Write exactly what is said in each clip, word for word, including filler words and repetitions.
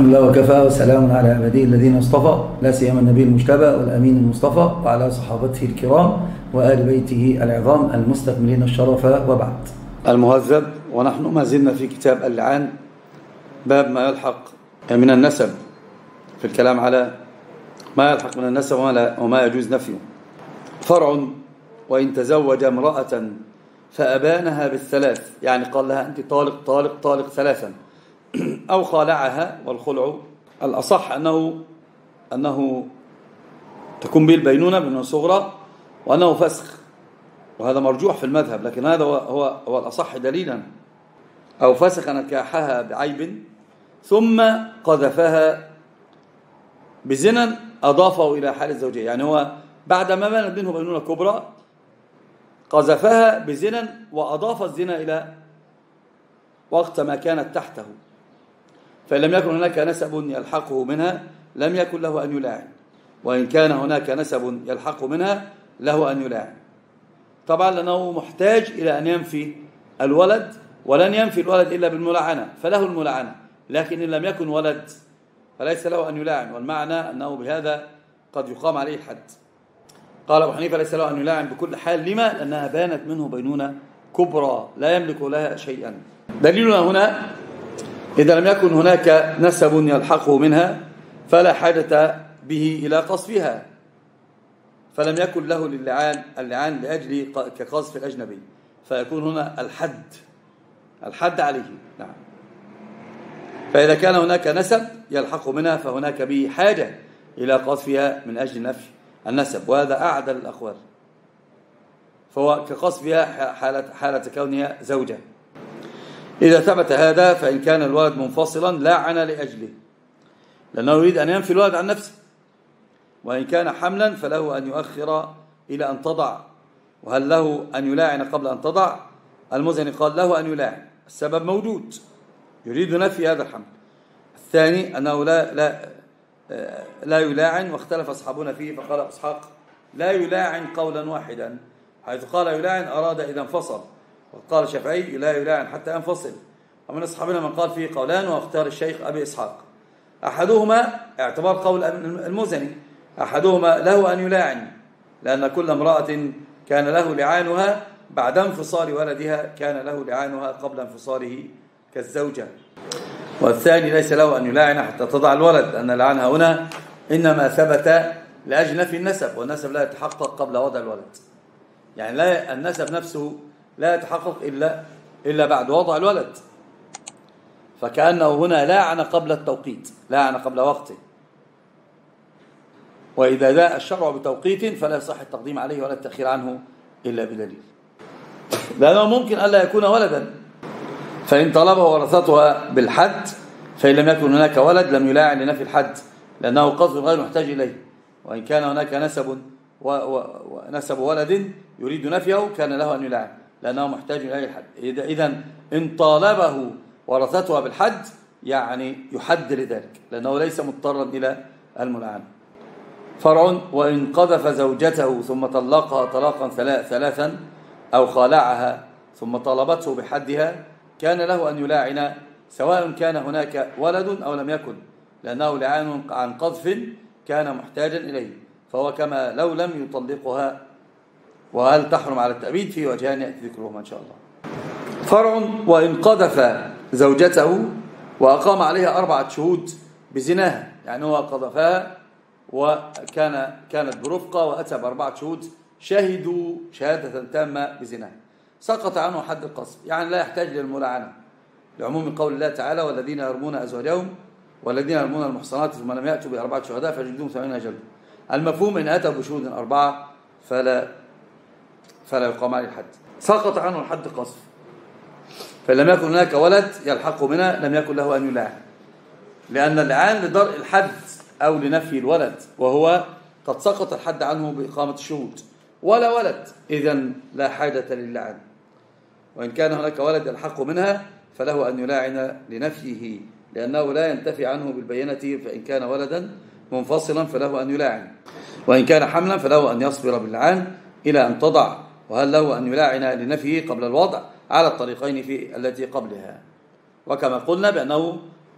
الحمد لله وكفى وسلام على عباده الذين اصطفى، لا سيما النبي المجتبى والأمين المصطفى وعلى صحابته الكرام وآل بيته العظام المستكملين الشرف، وبعد. المهذب، ونحن ما زلنا في كتاب اللعان، باب ما يلحق من النسب، في الكلام على ما يلحق من النسب وما, وما يجوز نفيه. فرع: وإن تزوج امرأة فأبانها بالثلاث، يعني قال لها أنت طالق طالق طالق ثلاثا، أو خالعها، والخلع الأصح أنه أنه تكون به البينونة من صغرى، وأنه فسخ، وهذا مرجوح في المذهب، لكن هذا هو هو, هو الأصح دليلا. أو فسخ نكاحها بعيب ثم قذفها بزنا أضافه إلى حال الزوجية، يعني هو بعد ما بانت منه بينونة كبرى قذفها بزنا وأضاف الزنا إلى وقت ما كانت تحته، فإن لم يكن هناك نسب يلحقه منها لم يكن له أن يلاعن، وإن كان هناك نسب يلحقه منها له أن يلاعن، طبعا لأنه محتاج إلى أن ينفي الولد، ولن ينفي الولد إلا بالملاعنة، فله الملاعنة، لكن إن لم يكن ولد فليس له أن يلاعن، والمعنى أنه بهذا قد يقام عليه الحد. قال أبو حنيفة ليس له أن يلاعن بكل حال، لما؟ لأنها بانت منه بينونة كبرى لا يملك لها شيئا. دليلنا هنا: إذا لم يكن هناك نسب يلحقه منها فلا حاجة به إلى قصفها، فلم يكن له للعان اللعان لأجل كقذف الأجنبي، فيكون هنا الحد الحد عليه. نعم. فإذا كان هناك نسب يلحقه منها فهناك به حاجة إلى قذفها من أجل نفي النسب، وهذا أعدل الأقوال، فهو كقذفها حالة, حالة كونها زوجة. إذا ثبت هذا فإن كان الولد منفصلا لاعن لأجله، لأنه يريد أن ينفي الولد عن نفسه، وإن كان حملا فله أن يؤخر إلى أن تضع. وهل له أن يلاعن قبل أن تضع؟ المزني قال له أن يلاعن، السبب موجود، يريد نفي هذا الحمل. الثاني أنه لا, لا, لا يلاعن، واختلف أصحابنا فيه، فقال إسحاق لا يلاعن قولا واحدا، حيث قال يلاعن أراد إذا انفصل، وقال الشافعي لا يلاعن حتى ينفصل. ومن أصحابنا من قال فيه قولان، واختار الشيخ أبي إسحاق. أحدهما اعتبار قول المزني، أحدهما له أن يلاعن، لأن كل امرأة كان له لعانها بعد انفصال ولدها كان له لعانها قبل انفصاله كالزوجة. والثاني ليس له أن يلاعن حتى تضع الولد، لأن لعنها هنا إنما ثبت لأجل نفي النسب، والنسب لا يتحقق قبل وضع الولد، يعني لا النسب نفسه لا يتحقق إلا إلا بعد وضع الولد، فكأنه هنا لاعن قبل التوقيت، لاعن قبل وقته. وإذا جاء الشرع بتوقيت فلا يصح التقديم عليه ولا التأخير عنه إلا بدليل، لأنه ممكن ألا يكون ولدا، فإن طلبه ورثتها بالحد فإن لم يكن هناك ولد لم يلاعن لنفي الحد، لأنه قذف غير محتاج إليه. وإن كان هناك نسب ونسب ولد يريد نفيه كان له أن يلاعن، لأنه محتاج إليه الحد. إذن إن طالبه ورثتها بالحد يعني يحد لذلك، لأنه ليس مضطرا إلى الملاعنة. فرع: وإن قذف زوجته ثم طلقها طلاقا ثلاثا أو خالعها ثم طلبته بحدها كان له أن يلاعن، سواء كان هناك ولد أو لم يكن، لأنه لعان عن قذف كان محتاجا إليه، فهو كما لو لم يطلقها. وهل تحرم على التأبيد؟ في وجهان يأتي ذكرهما إن شاء الله. فرع: وإن قذف زوجته وأقام عليها أربعة شهود بزناها، يعني هو قذفها وكان كانت برفقة وأتى بأربعة شهود شهدوا شهادة تامة بزناها، سقط عنه حد القذف، يعني لا يحتاج للملاعنة، لعموم قول الله تعالى: والذين يرمون أزواجهم والذين يرمون المحصنات ثم لم يأتوا بأربعة شهداء فجلدوهم ثمانين جلدة. المفهوم إن أتوا بشهود أربعة فلا فلا يقام عليه الحد، سقط عنه الحد القذف. فلم يكن هناك ولد يلحق منها لم يكن له أن يلاعن، لأن اللعان لدرء الحد أو لنفي الولد، وهو قد سقط الحد عنه بإقامة الشهود، ولا ولد، إذن لا حاجة للعن. وإن كان هناك ولد يلحق منها فله أن يلاعن لنفيه، لأنه لا ينتفي عنه بالبينة، فإن كان ولدا منفصلا فله أن يلاعن، وإن كان حملا فله أن يصبر باللعان إلى أن تضع. وهل له أن يلاعن لنفيه قبل الوضع؟ على الطريقين في التي قبلها، وكما قلنا بأنه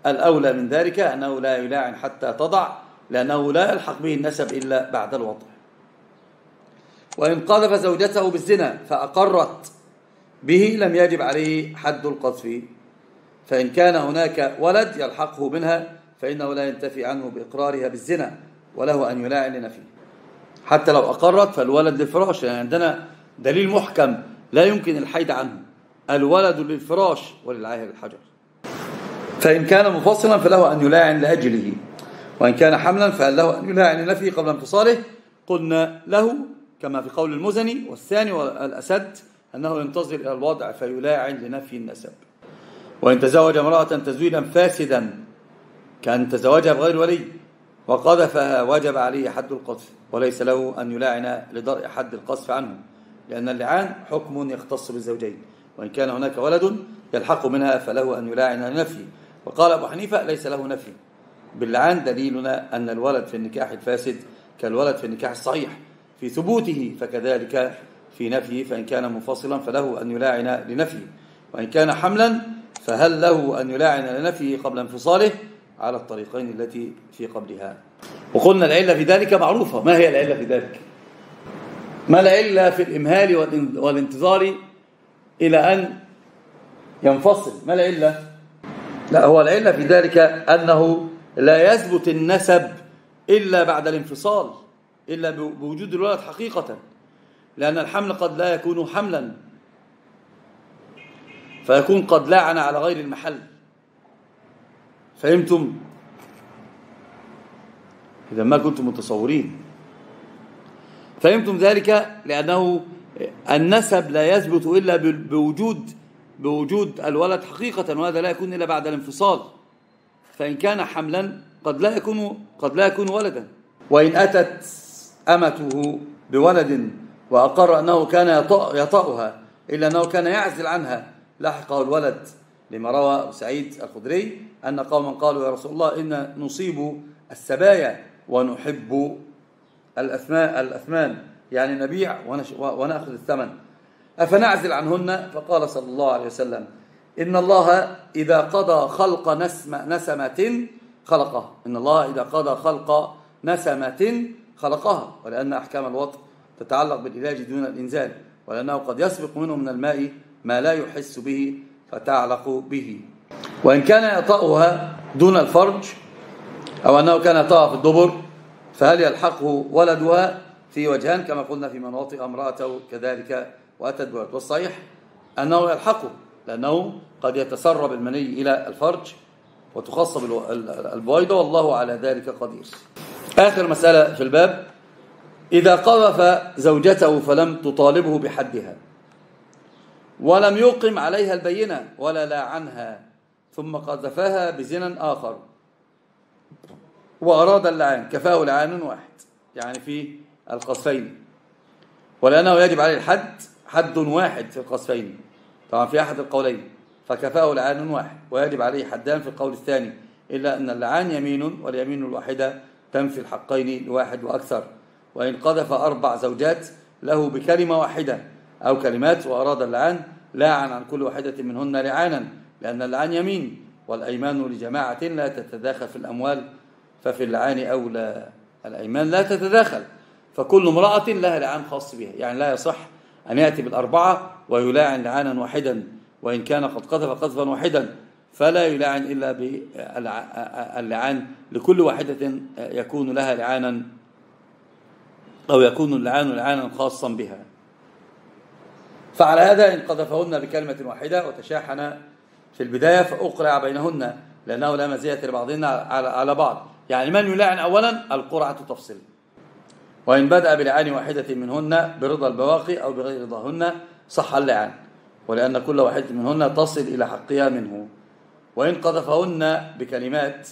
الأولى من ذلك أنه لا يلاعن حتى تضع، لأنه لا يلحق به النسب إلا بعد الوضع. وإن قذف زوجته بالزنا فأقرت به لم يجب عليه حد القذف، فإن كان هناك ولد يلحقه منها فإنه لا ينتفي عنه بإقرارها بالزنا، وله أن يلاعن لنفيه حتى لو أقرت. فالولد للفراش، يعني عندنا دليل محكم لا يمكن الحيد عنه، الولد للفراش وللعاهر الحجر. فإن كان منفصلا فله أن يلاعن لأجله، وإن كان حملا فهل له أن يلاعن لنفيه قبل انفصاله؟ قلنا له كما في قول المزني والثاني والأسد أنه ينتظر إلى الوضع فيلاعن لنفي النسب. وإن تزوج امرأة تزويدا فاسدا كان تزوجها بغير ولي وقذفها وجب عليه حد القذف، وليس له أن يلاعن لدرء حد القذف عنه، لأن اللعان حكم يختص بالزوجين، وإن كان هناك ولد يلحق منها فله أن يلاعن لنفيه. وقال أبو حنيفة ليس له نفي باللعان، دليلنا أن الولد في النكاح الفاسد كالولد في النكاح الصحيح في ثبوته، فكذلك في نفيه. فإن كان منفصلا فله أن يلاعن لنفيه، وإن كان حملا فهل له أن يلاعن لنفيه قبل انفصاله على الطريقين التي في قبلها. وقلنا العلة في ذلك معروفة. ما هي العلة في ذلك؟ ما العلة في الإمهال والانتظار إلى أن ينفصل؟ ما العلة؟ لا، هو العلة في ذلك أنه لا يثبت النسب إلا بعد الانفصال، إلا بوجود الولد حقيقة، لأن الحمل قد لا يكون حملا فيكون قد لاعن على غير المحل. فهمتم؟ إذا ما كنتم متصورين. فهمتم ذلك؟ لأنه النسب لا يثبت إلا بوجود بوجود الولد حقيقة، وهذا لا يكون إلا بعد الانفصال. فإن كان حملا قد لا يكون قد لا يكون ولدا. وإن أتت أمته بولد وأقر أنه كان يطأها إلا أنه كان يعزل عنها لحقه الولد، لما روى سعيد الخدري أن قوما قالوا يا رسول الله إن نصيب السبايا ونحب الأثمان، يعني نبيع ونأخذ الثمن، أفنعزل عنهن؟ فقال صلى الله عليه وسلم إن الله إذا قضى خلق نسمة خلقها، إن الله إذا قضى خلق نسمة خلقها، ولأن أحكام الوطء تتعلق بالعلاج دون الإنزال، ولأنه قد يسبق منه من الماء ما لا يحس به فتعلق به. وإن كان يطأها دون الفرج أو أنه كان يطأها في الدبر فهل يلحقه ولدها؟ في وجهان كما قلنا في من وطئ امرأته كذلك وأتت بولد، والصحيح أنه يلحقه، لأنه قد يتسرب المني إلى الفرج وتخصب البويضة، والله على ذلك قدير. آخر مسألة في الباب: إذا قذف زوجته فلم تطالبه بحدها ولم يقم عليها البينة ولا لا عنها، ثم قذفها بزنا آخر وأراد اللعان، كفاه لعان واحد، يعني في القذفين، ولأنه يجب عليه الحد، حد واحد في القذفين طبعا في أحد القولين، فكفاه لعان واحد، ويجب عليه حدان في القول الثاني، إلا أن اللعان يمين، واليمين الواحدة تنفي الحقين لواحد وأكثر. وإن قذف أربع زوجات له بكلمة واحدة أو كلمات وأراد اللعان لاعن عن كل واحدة منهن لعانا، لأن اللعان يمين، والأيمان لجماعة لا تتداخل في الأموال، ففي اللعان أولى. الأيمان لا تتداخل، فكل امرأة لها لعان خاص بها، يعني لا يصح أن يأتي بالأربعة ويلاعن لعانا واحدا، وإن كان قد قذف قذفا واحدا فلا يلاعن إلا باللعان لكل واحدة يكون لها لعانا، أو يكون اللعان لعانا خاصا بها. فعلى هذا إن قذفهن بكلمة واحدة وتشاحن في البداية فأقرع بينهن، لأنه لا مزية لبعضهن على بعض، يعني من يلاعن أولا القرعة تفصل. وإن بدأ بلعان واحدة منهن برضا البواقي أو بغير رضاهن صح اللعان، ولأن كل واحدة منهن تصل إلى حقها منه. وإن قذفهن بكلمات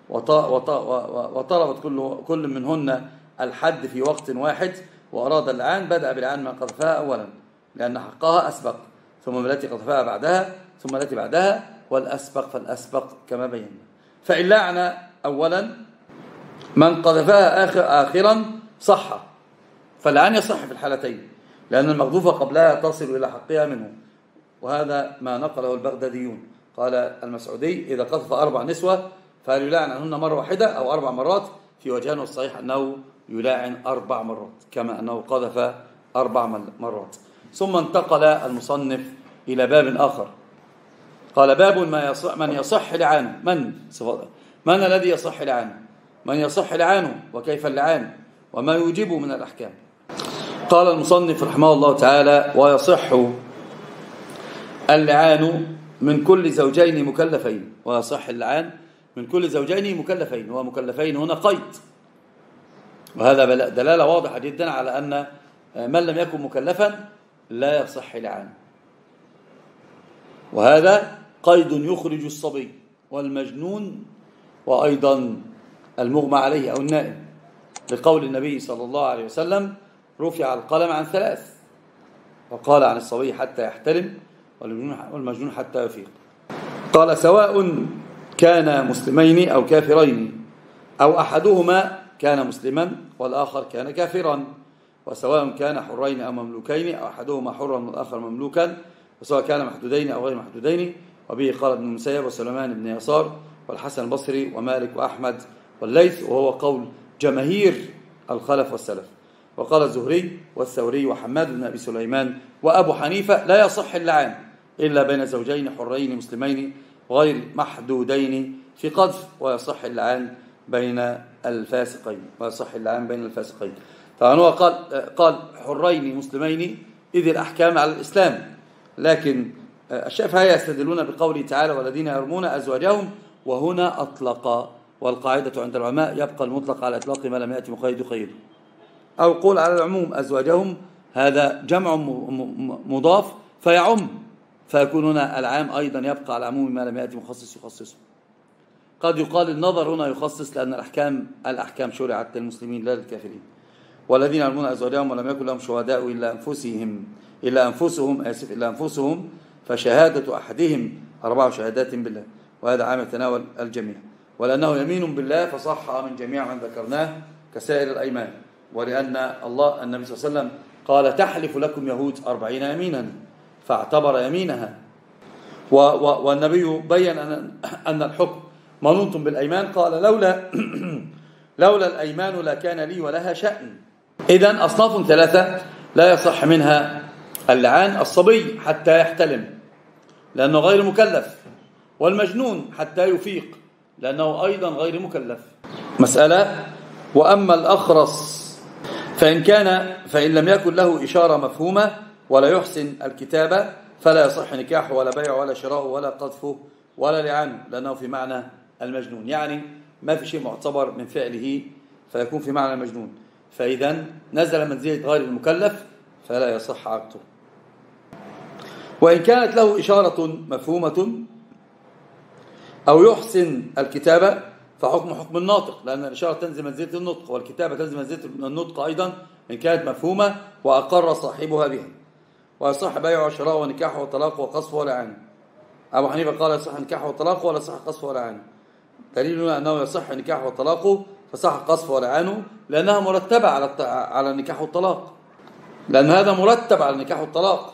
وطلبت كل كل منهن الحد في وقت واحد وأراد اللعان بدأ بلعان من قذفها أولا، لأن حقها أسبق، ثم التي قذفها بعدها، ثم التي بعدها، والأسبق فالأسبق كما بينا. فإن لعن أولا من قذفها آخر آخرا صح، فاللعان يصح في الحالتين، لأن المقذوفة قبلها تصل إلى حقها منه، وهذا ما نقله البغداديون. قال المسعودي إذا قذف أربع نسوة فهل يلاعن عنهن مرة واحدة أو أربع مرات؟ في وجهان، والصحيح أنه يلاعن أربع مرات كما أنه قذف أربع مرات. ثم انتقل المصنف إلى باب آخر، قال باب ما يصح من يصح لعانه. من من الذي يصح لعانه؟ من يصح لعانه وكيف اللعان وما يوجبه من الأحكام. قال المصنف رحمه الله تعالى: ويصح اللعان من كل زوجين مكلفين. ويصح اللعان من كل زوجين مكلفين، ومكلفين هنا قيد، وهذا دلالة واضحة جدا على أن من لم يكن مكلفا لا يصح لعانه، وهذا قيد يخرج الصبي والمجنون وأيضا المغمى عليه أو النائم، لقول النبي صلى الله عليه وسلم: رفع القلم عن ثلاث، وقال عن الصبي حتى يحتلم والمجنون حتى يفيق. قال: سواء كان مسلمين أو كافرين، أو أحدهما كان مسلما والآخر كان كافرا، وسواء كان حرين أو مملوكين، أو أحدهما حرا والآخر مملوكا، وسواء كان محدودين أو غير محدودين. وبه قال ابن المسيب وسليمان بن يسار والحسن البصري ومالك وأحمد والليث، وهو قول جماهير الخلف والسلف. وقال الزهري والثوري وحماد بن أبي سليمان وأبو حنيفة: لا يصح اللعان إلا بين زوجين حرين مسلمين غير محدودين في قذف، ويصح اللعان بين الفاسقين ويصح اللعان بين الفاسقين. طبعا هو قال قال حرين مسلمين إذ الأحكام على الإسلام، لكن الشافعية يستدلون بقوله تعالى: والذين يرمون أزواجهم، وهنا أطلق، والقاعدة عند العلماء يبقى المطلق على إطلاق ما لم يأتي مقيد يقيده، أو قول على العموم أزواجهم، هذا جمع مضاف فيعم، فيكون هنا العام أيضا يبقى على عموم ما لم يأتي مخصص يخصصه. قد يقال النظر هنا يخصص لأن الأحكام الأحكام شرعت للمسلمين لا للكافرين. والذين يرمون أزواجهم ولم يكن لهم شهداء إلا أنفسهم إلا أنفسهم آسف إلا أنفسهم فشهادة أحدهم أربع شهادات بالله، وهذا عام يتناول الجميع، ولأنه يمين بالله فصح من جميع من ذكرناه كسائر الأيمان، ولأن الله النبي صلى الله عليه وسلم قال: تحلف لكم يهود أربعين يمينا، فاعتبر يمينها. والنبي بيّن أن الحكم منوط بالأيمان، قال: لولا لولا الأيمان لكان لي ولها شأن. إذن أصناف ثلاثة لا يصح منها اللعان: الصبي حتى يحتلم لأنه غير مكلف، والمجنون حتى يفيق لأنه أيضا غير مكلف. مسألة: وأما الأخرس فإن كان فإن لم يكن له إشارة مفهومة ولا يحسن الكتابة فلا يصح نكاحه ولا بيعه ولا شراءه ولا قذفه ولا لعنه، لأنه في معنى المجنون، يعني ما في شيء معتبر من فعله فيكون في معنى المجنون، فإذا نزل منزلة غير المكلف فلا يصح عقده. وإن كانت له إشارة مفهومة أو يحسن الكتابة فحكم حكم الناطق، لأن الإشارة تنزل منزلة النطق، والكتابة تنزل منزلة النطق أيضا إن كانت مفهومة وأقر صاحبها بها. ويصح بيعه وشراءه ونكاحه وطلاقه وقصفه ولعنه. أبو حنيفة قال: يصح نكاحه وطلاقه ولا يصح قصفه ولعنه. دليلنا أنه يصح نكاحه وطلاقه فصح قصفه ولعنه، لأنها مرتبة على على النكاح والطلاق، لأن هذا مرتب على النكاح والطلاق،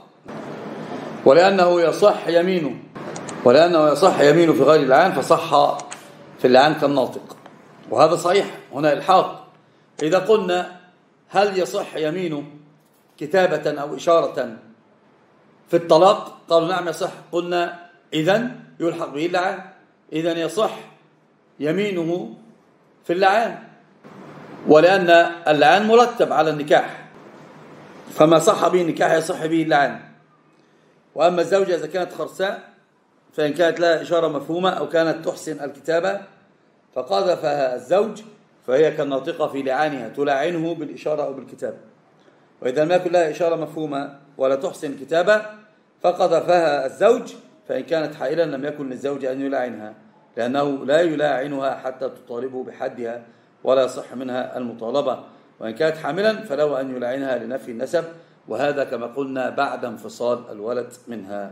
ولأنه يصح يمينه ولأنه يصح يمينه في غير اللعان فصح في اللعان كالناطق، وهذا صحيح. هنا الحاق، إذا قلنا هل يصح يمينه كتابة أو إشارة في الطلاق؟ قالوا نعم يصح. قلنا إذن يلحق به اللعان، إذن يصح يمينه في اللعان، ولأن اللعان مرتب على النكاح، فما صح به النكاح يصح به اللعان. وأما الزوجة إذا كانت خرساء فإن كانت لها إشارة مفهومة أو كانت تحسن الكتابة فقذفها الزوج فهي كالناطقة في لعانها، تلاعنه بالإشارة أو بالكتابة. وإذا ما يكن لها إشارة مفهومة ولا تحسن الكتابة فقذفها الزوج فإن كانت حائلا لم يكن للزوج أن يلاعنها، لأنه لا يلاعنها حتى تطالبه بحدها ولا يصح منها المطالبة. وإن كانت حاملا فله أن يلاعنها لنفي النسب، وهذا كما قلنا بعد انفصال الولد منها.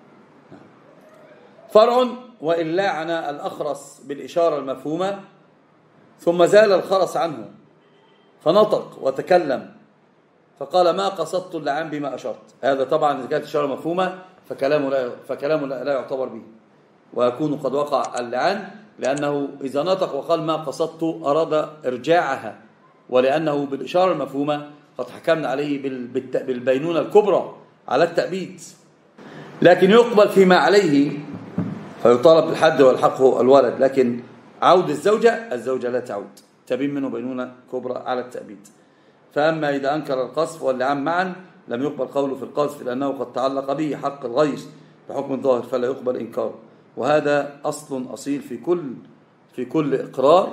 فرع: وإن لاعن الأخرس بالإشارة المفهومة ثم زال الخرس عنه فنطق وتكلم فقال: ما قصدت اللعان بما أشرت، هذا طبعا إذا كانت إشارة مفهومة فكلامه لا, فكلامه لا يعتبر به، ويكون قد وقع اللعان، لأنه إذا نطق وقال ما قصدت أراد إرجاعها، ولأنه بالإشارة المفهومة قد حكمنا عليه بالبينونة الكبرى على التأبيد. لكن يقبل فيما عليه فيطالب بالحد والحقه الولد، لكن عود الزوجة الزوجة لا تعود، تبين منه بينونة كبرى على التأبيد. فأما إذا أنكر القذف واللعان معا لم يقبل قوله في القذف، لأنه قد تعلق به حق الغير بحكم الظاهر فلا يقبل إنكاره. وهذا أصل أصيل في كل في كل إقرار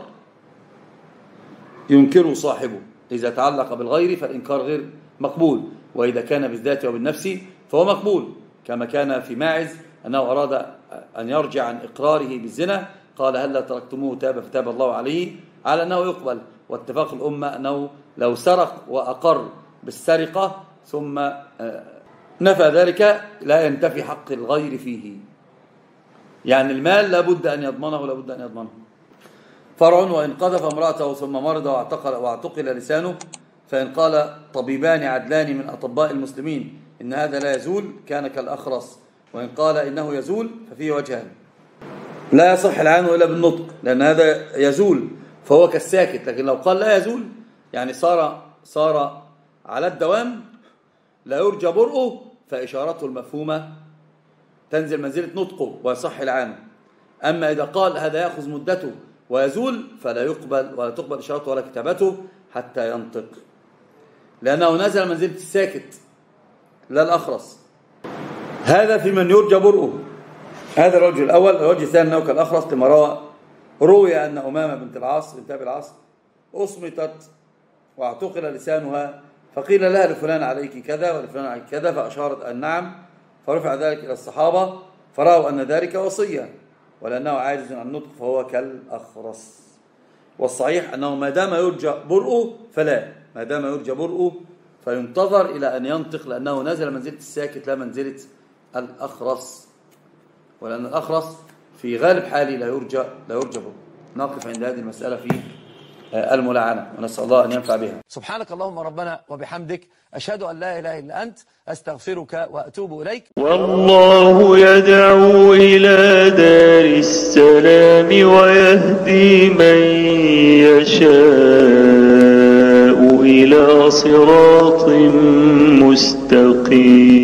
ينكره صاحبه. إذا تعلق بالغير فالإنكار غير مقبول، وإذا كان بالذات وبالنفس فهو مقبول، كما كان في ماعز أنه أراد أن يرجع عن إقراره بالزنا قال هل لا تركتموه تاب فتاب الله عليه، على أنه يقبل. واتفاق الأمة أنه لو سرق وأقر بالسرقة ثم نفى ذلك لا ينتفي حق الغير فيه، يعني المال لابد أن يضمنه لابد أن يضمنه. فرع وإن قذف امرأته ثم مرض واعتقل, واعتقل لسانه، فإن قال طبيبان عدلان من أطباء المسلمين إن هذا لا يزول كان كالأخرس، وإن قال إنه يزول ففيه وجهان. لا يصح العان إلا بالنطق لأن هذا يزول فهو كالساكت، لكن لو قال لا يزول يعني صار صار على الدوام لا يرجى برؤه فإشارته المفهومة تنزل منزلة نطقه ويصح العان. أما إذا قال هذا يأخذ مدته ويزول فلا يقبل ولا تقبل إشارته ولا كتابته حتى ينطق، لأنه نزل منزلة الساكت لا الأخرس. هذا في من يرجى برؤه. هذا الوجه الأول. الوجه الثاني أنه كالأخرس لما روى روي أن أمامة بنت العاص بنت أبي العاص أصمتت واعتقل لسانها فقيل لها لفلان عليك كذا ولفلان عليك كذا فأشارت أن نعم، فرفع ذلك إلى الصحابة فرأوا أن ذلك وصية، ولأنه عاجز عن النطق فهو كالأخرس. والصحيح أنه ما دام يرجى برؤه فلا، ما دام يرجى برؤه فينتظر إلى أن ينطق، لأنه نزل منزلة الساكت لا منزلة الأخرس، ولأن الأخرس في غالب حالي لا يرجى لا يرجى برؤه. نقف عند هذه المسألة في الملعنة ونسأل الله أن ينفع بها. سبحانك اللهم ربنا وبحمدك أشهد أن لا إله إلا أنت أستغفرك وأتوب إليك. والله يدعو إلى دار السلام ويهدي من يشاء إلى صراط مستقيم.